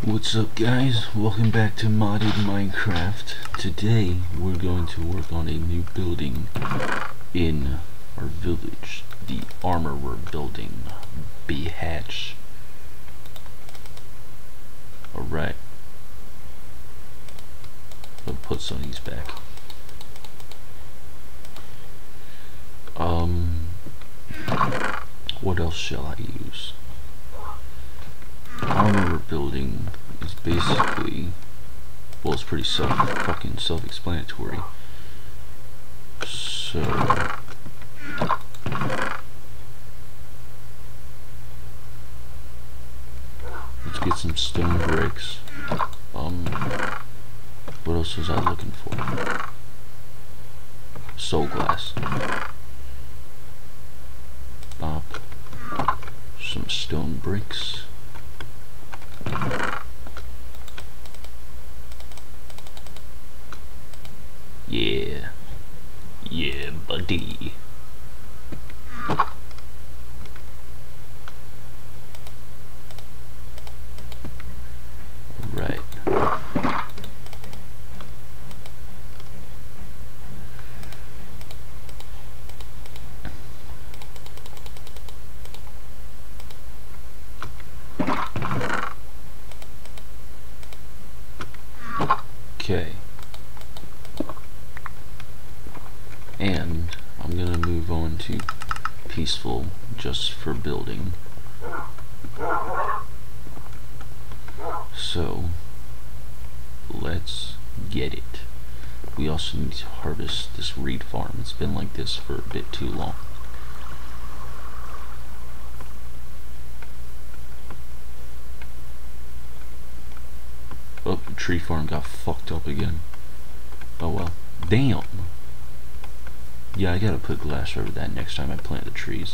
What's up guys, welcome back to Modded Minecraft. Today we're going to work on a new building in our village. The armor we're building, Bihatch. Alright. I'll put Sonny's back. What else shall I use? Armor we're building is basically, well, it's pretty self-explanatory. So let's get some stone bricks. What else was I looking for? Soul glass. Bop. Some stone bricks. Yeah, buddy. Right. Okay. And I'm gonna move on to peaceful just for building. So let's get it. We also need to harvest this reed farm. It's been like this for a bit too long. Oh, the tree farm got fucked up again. Oh well. Damn. Yeah, I gotta put glass over that next time I plant the trees.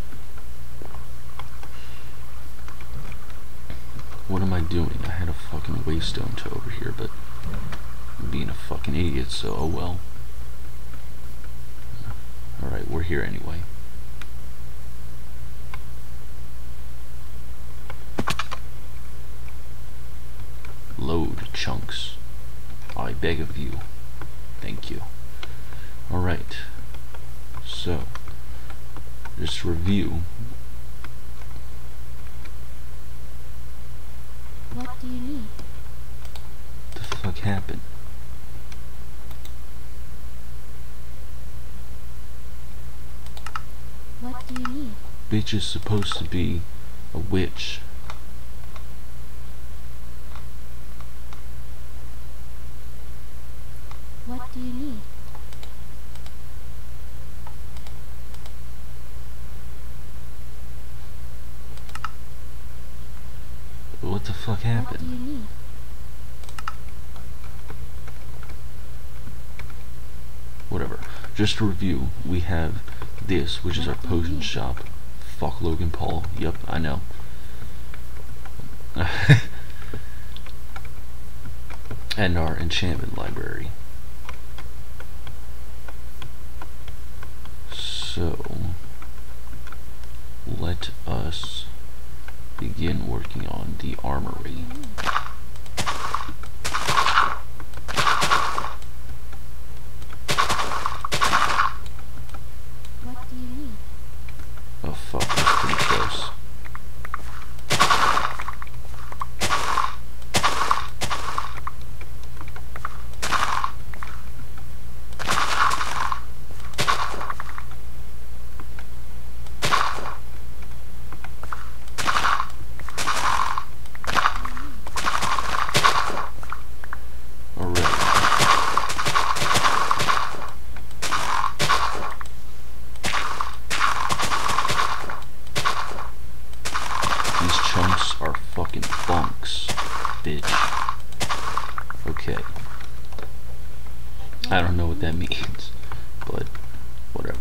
What am I doing? I had a fucking waystone to over here, but I'm being a fucking idiot, so oh well. Alright, we're here anyway. Load chunks. I beg of you. Thank you. Alright. So, just review. What do you need? What the fuck happened? What do you need? Bitch is supposed to be a witch. What do you need? What the fuck happened? What do you need? Whatever. Just to review, we have this, which is our potion shop. Fuck Logan Paul. Yep, I know. And our enchantment library. So, let us begin working on the armory. What do you need? Oh fuck, that's pretty close. Okay. I don't know what that means, but whatever.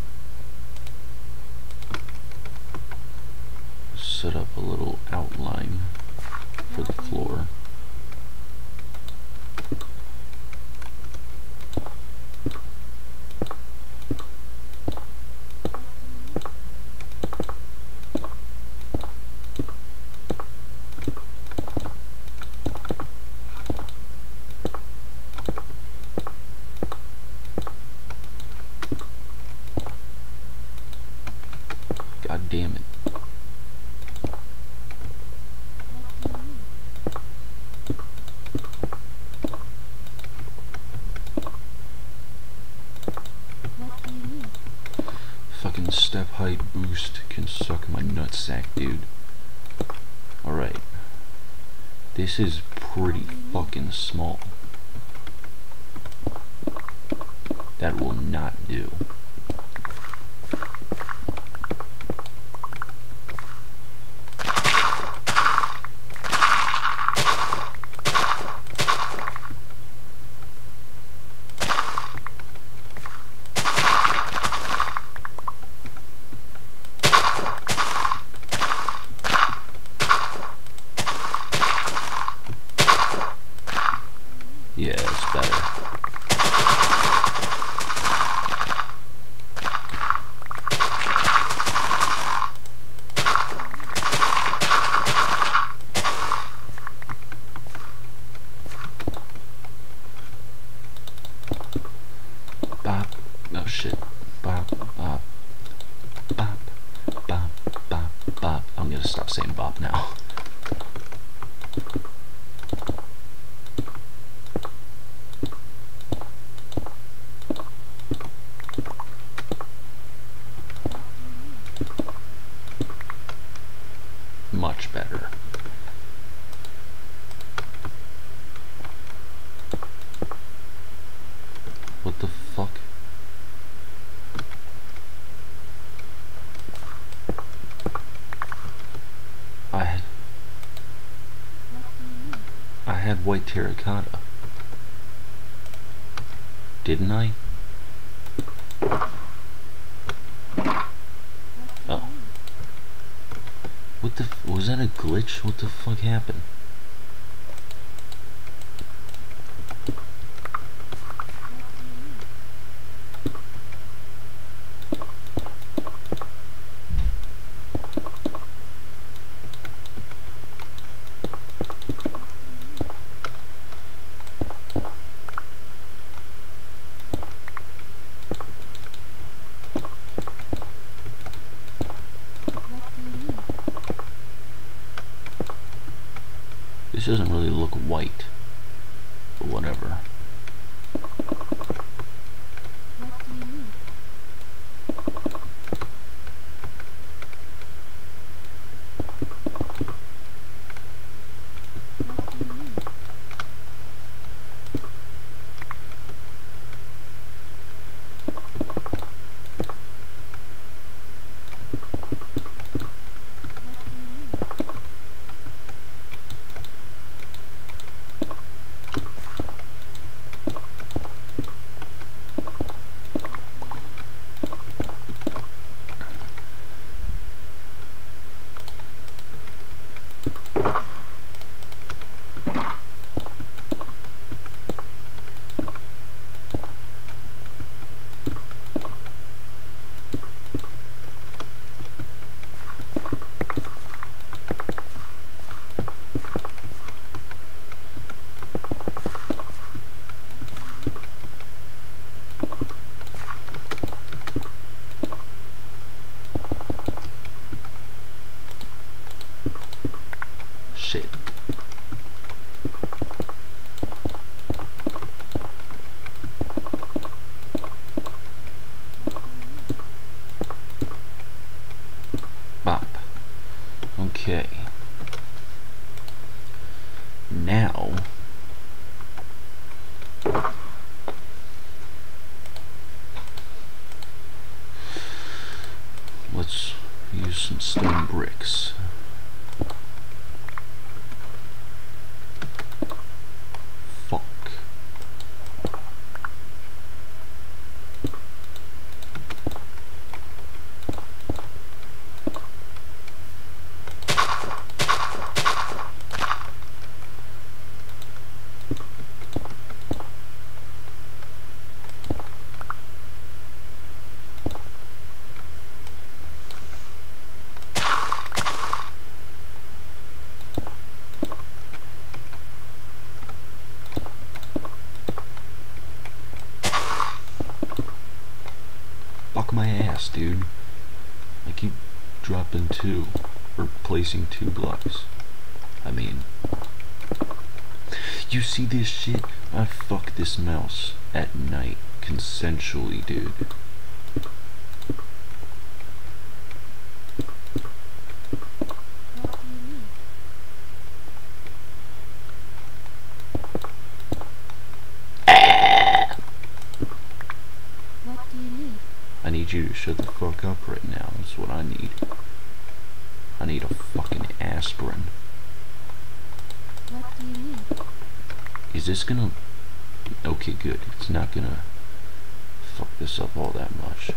Set up a little outline for the floor. back, dude. Alright. This is pretty fucking small. That will not do. Yeah, it's better. Bop. Oh shit. Bop, bop, bop, bop, bop, bop. I'm gonna stop saying bop now. Much better. What the fuck? I had white terracotta. Didn't I? Oh. What the was that a glitch? What the fuck happened? This doesn't really look white, but whatever. What do you need? What do you need? Shit. Bop. Okay. Now let's use some stone bricks. Fuck. Fuck my ass, dude. I keep dropping two, or placing 2 blocks. I mean, you see this shit? I fuck this mouse at night, consensually, dude. shut the fuck up right now. That's what I need. I need a fucking aspirin. What do you need? Is this gonna... Okay, good. It's not gonna fuck this up all that much.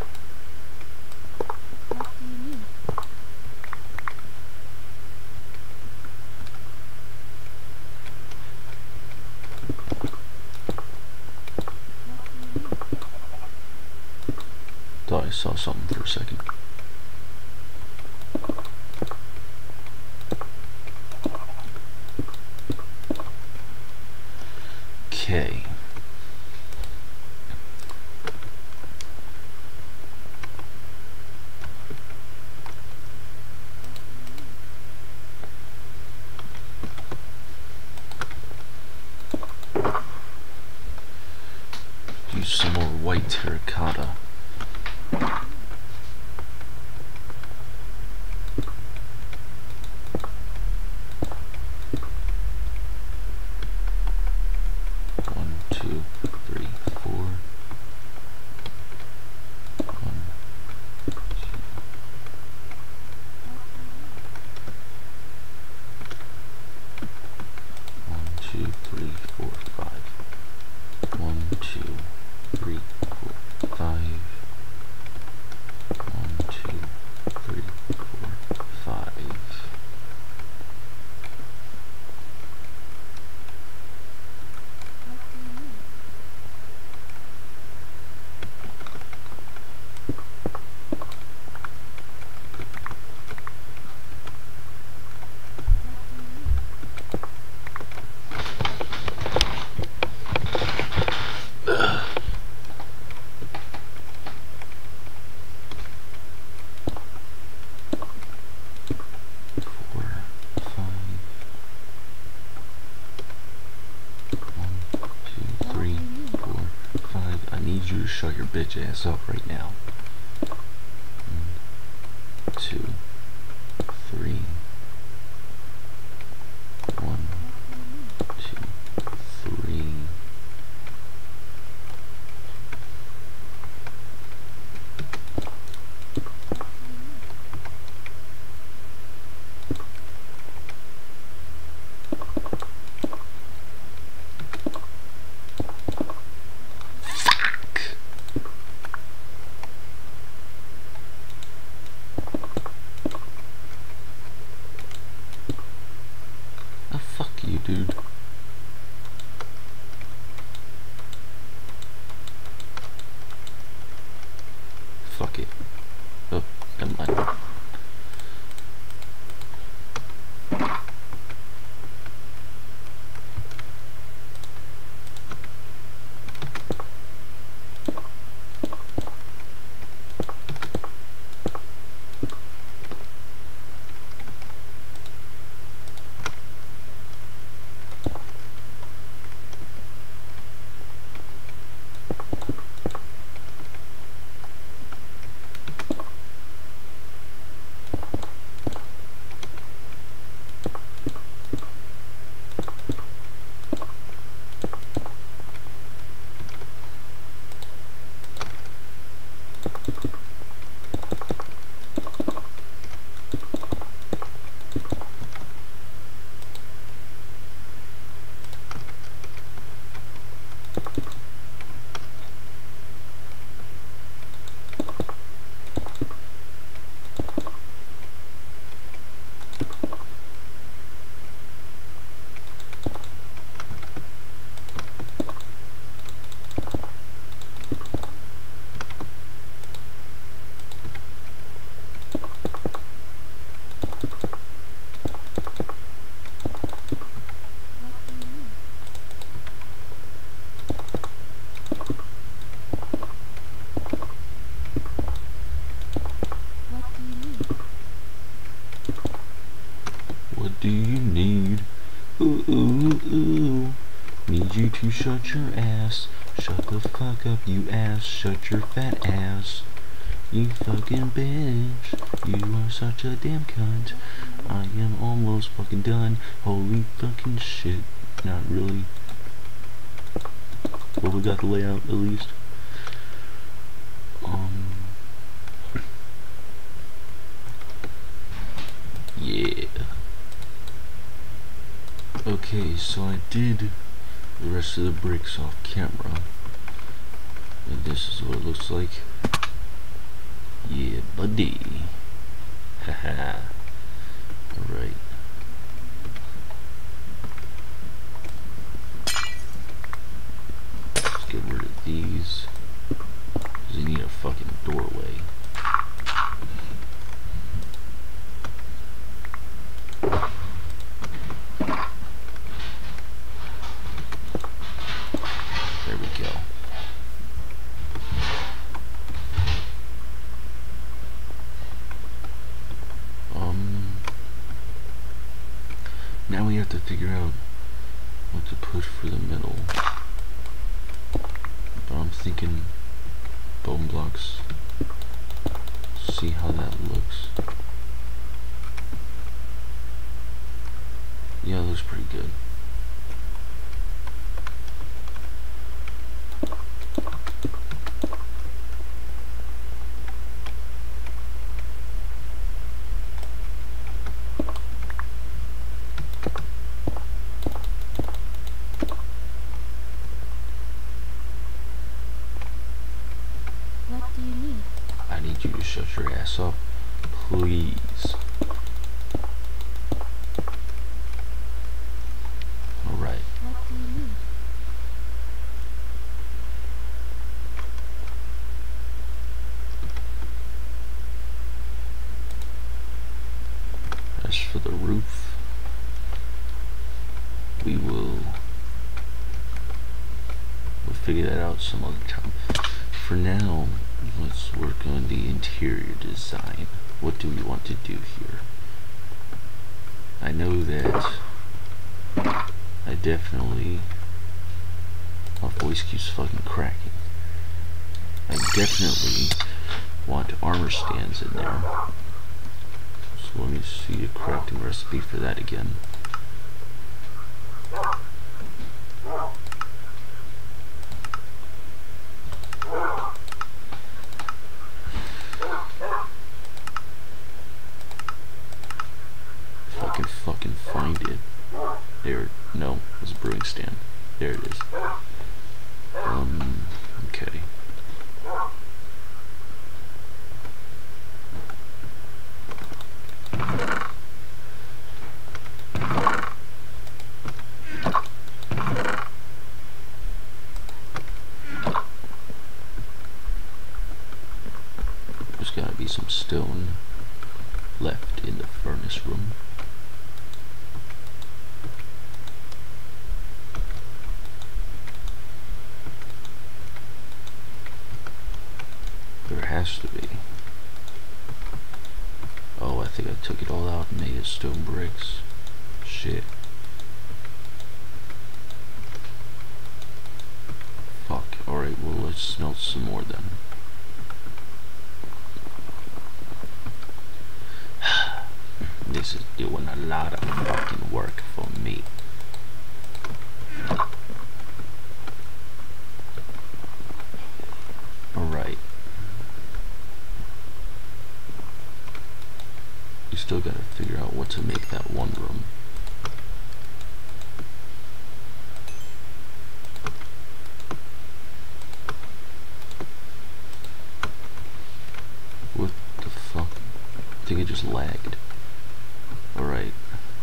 What do you need? What do you need? Thought I saw something for a second. Okay. Use some more white terracotta. Shut your bitch ass up right now. 1, 2, 3. 1, 2, 3. Dude. Fuck it. Oh, never mind. Do you need? Ooh, ooh, ooh. Need you to shut your ass. Shut the fuck up, you ass. Shut your fat ass. You fucking bitch. You are such a damn cunt. I am almost fucking done. Holy fucking shit. Not really. Well, we got the layout at least. Okay, so I did the rest of the bricks off camera, and this is what it looks like. Yeah, buddy. Haha. Alright. Let's get rid of these, because they need a fucking doorway. There we go. Now we have to figure out what to put for the middle. But I'm thinking bone blocks. See how that looks. Yeah, it looks pretty good. What do you need? I need you to shut your ass up, please. Alright. What do you need? As for the roof, we'll figure that out some other time. For now, let's work on the interior design. What do we want to do here? I know that I definitely... My voice keeps fucking cracking. I definitely want armor stands in there. So let me see a crafting recipe for that again. If I can fucking find it. There, no, it's a brewing stand. There it is. Okay. There's gotta be some stone left in the furnace room. There has to be. Oh, I think I took it all out and made it stone bricks. Shit. Fuck. Alright, well, let's smelt some more then. This is doing a lot of fucking work for me. Alright. We still gotta figure out what to make that one room. What the fuck? I think it just lagged. Alright.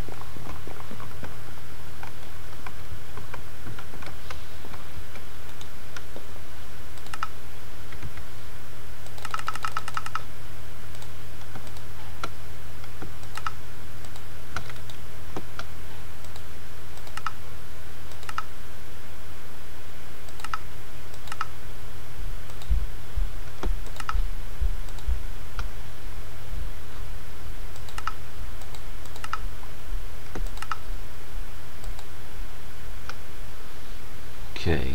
Okay.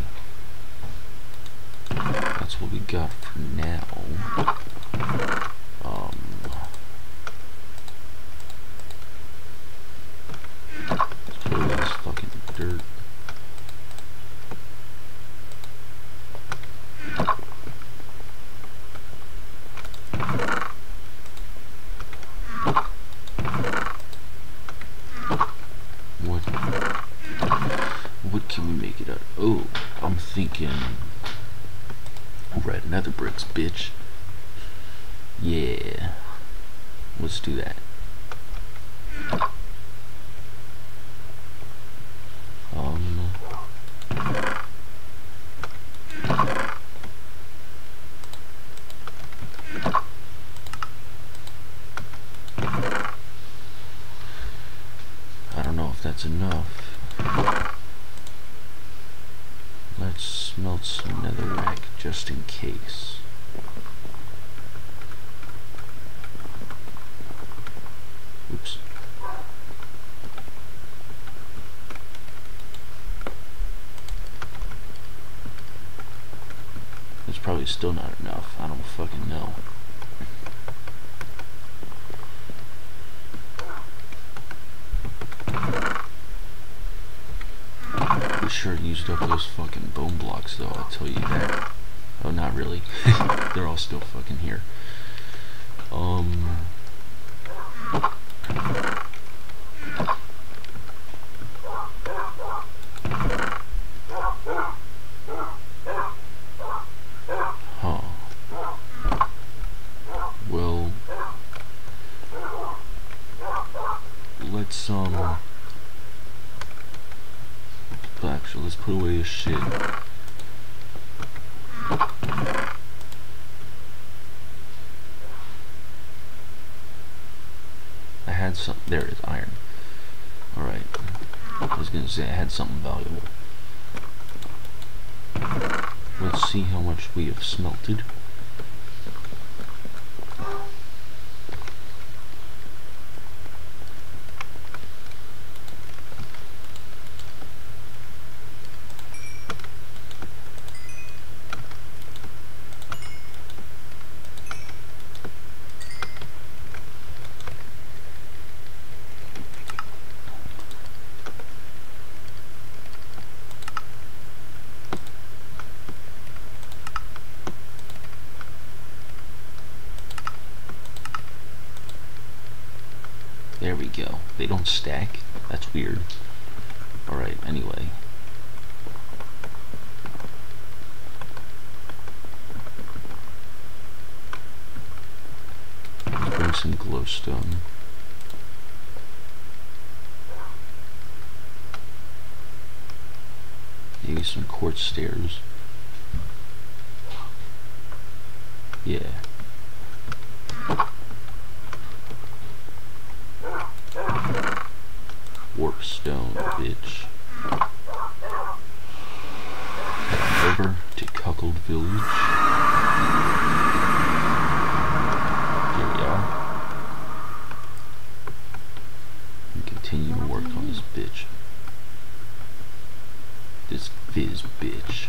That's what we got for now. Let's put away this fucking dirt. What? freaking red nether bricks, bitch. Yeah. Let's do that. I don't know if that's enough. Let's smelt some netherrack just in case. Oops. That's probably still not enough. I don't fucking know. We sure used up those fucking bone blocks though, I'll tell you that. Oh, not really. They're all still fucking here. Well, let's actually, let's put away this shit. I had some, there it is, iron. Alright, I was gonna say I had something valuable. Let's see how much we have smelted. There we go. They don't stack? That's weird. Alright, anyway. Let's bring some glowstone. Maybe some quartz stairs. Yeah. Warp stone, bitch. Over to Cuckold Village. Here we are. And continue to work on this bitch. This fizz bitch.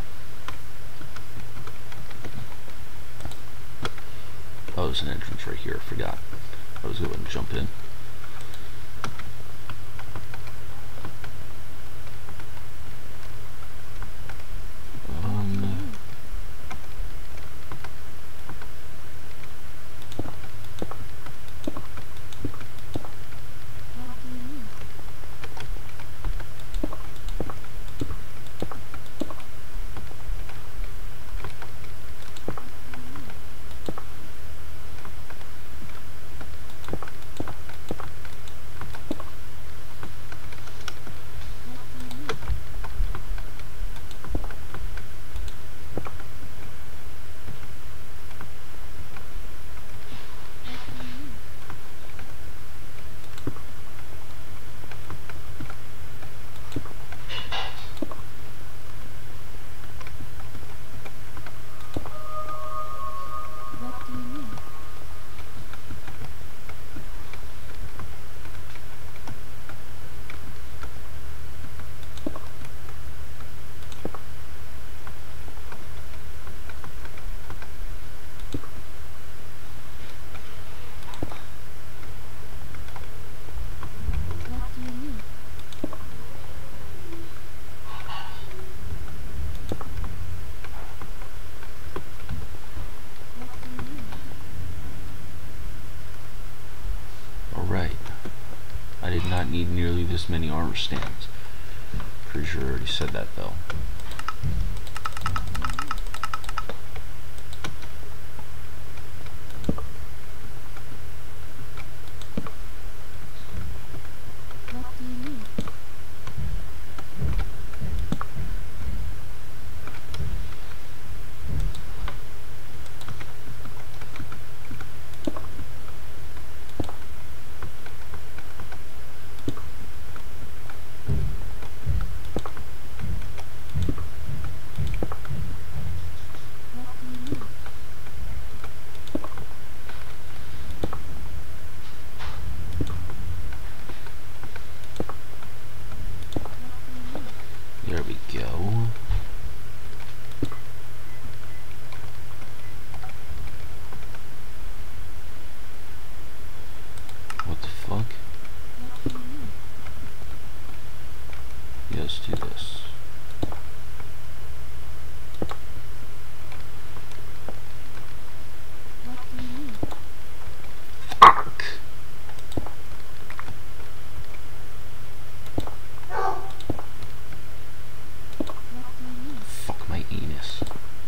Oh, there's an entrance right here, I forgot. I was going to jump in. Need nearly this many armor stands. Pretty sure I already said that though. let's do this. What do you need? Fuck! What do you need? Fuck my anus.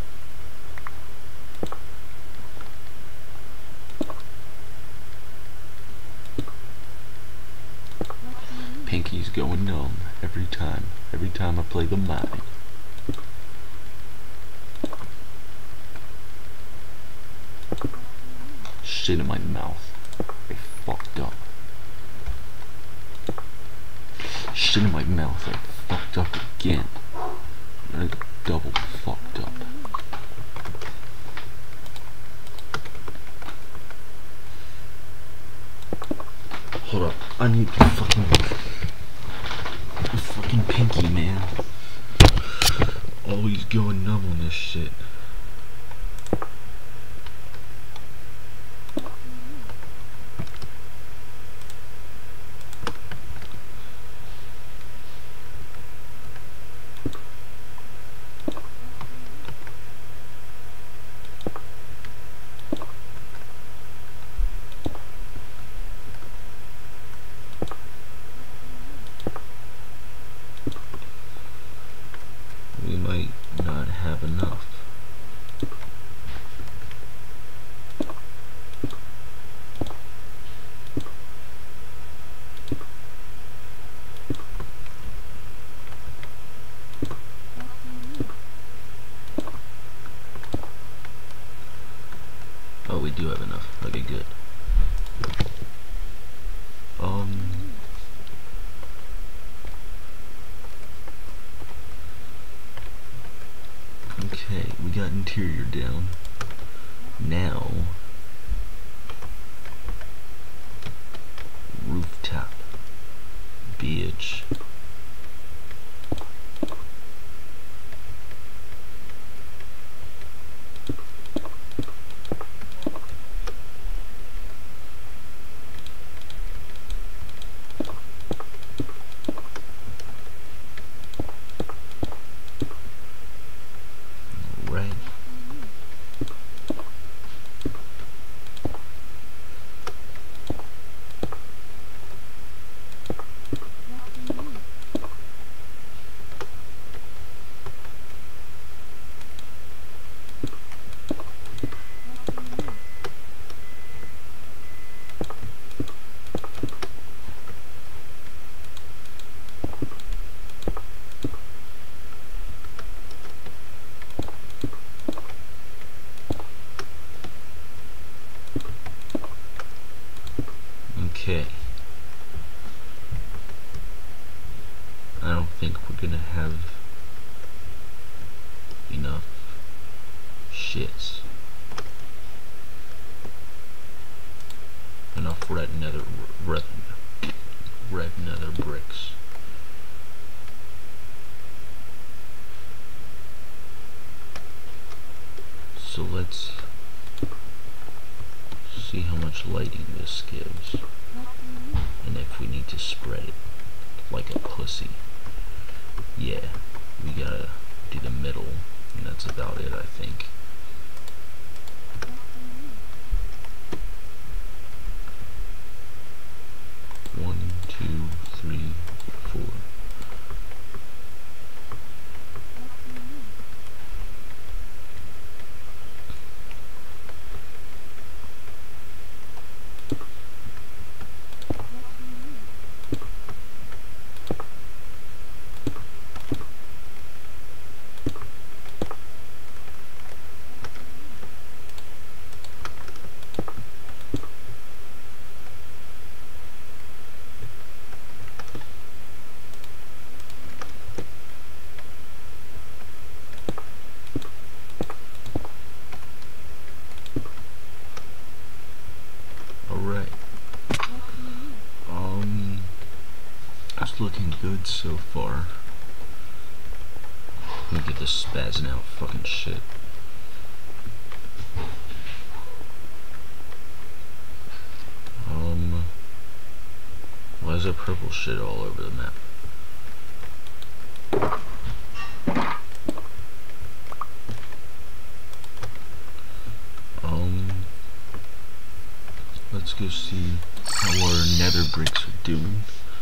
What do you need? Pinky's going numb every time I play the mod. Shit in my mouth. I fucked up. Shit in my mouth. I fucked up again. I double fucked up. Hold up. I need fucking Pinky, man. Always going numb on this shit. We might not have enough. What do you need? Oh, we do have enough. Okay, good. Okay, we got interior down. Now, rooftop, bitch. Right. What do you need? What do you need? Okay. I don't think we're gonna have enough shits. Enough red nether bricks. So let's see how much lighting this gives, What do you need? and if we need to spread it like a pussy. Yeah, we gotta do the middle, and that's about it, I think. What do you need? 1, 2, 3, 4. What do you need? What do you need? Alright. What do you need? It's looking good so far. Let me get this spazzing out fucking shit. Why is there purple shit all over the map? go see how our nether bricks are doing.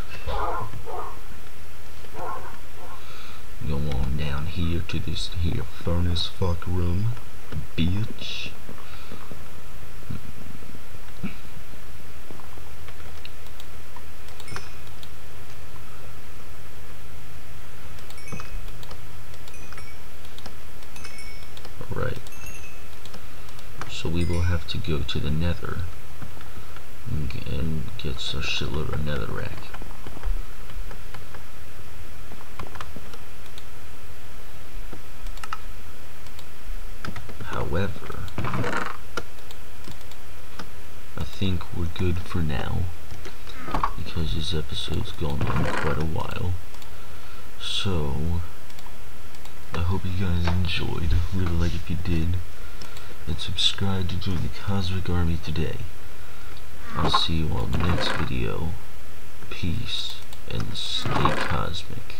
Go on down here to this here furnace fuck room, bitch. Alright. So we will have to go to the nether and get a shitload of netherrack. However, I think we're good for now because this episode's gone on quite a while. So I hope you guys enjoyed. Really like if you did, and subscribe to join the Cosmic Army today. I'll see you on the next video. Peace and stay cosmic.